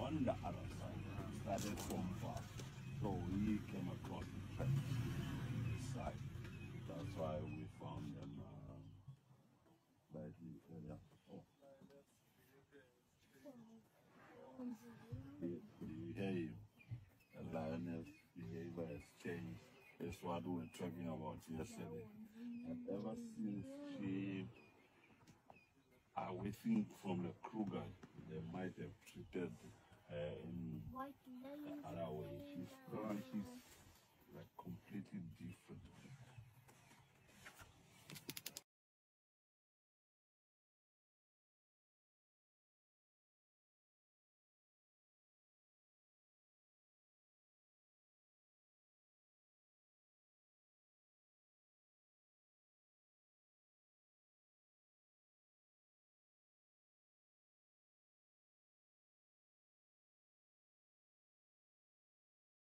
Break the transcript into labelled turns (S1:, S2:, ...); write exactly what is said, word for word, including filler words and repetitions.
S1: on the other side. He started from far. So he came across the tracks side. That's why we found them uh, by the area. Oh. We, we hear you. The lioness behavior has changed. That's what we were talking about yesterday. And ever since she, uh, we think from the Kruger, they might have treated her in the other way. She's, she's like completely different.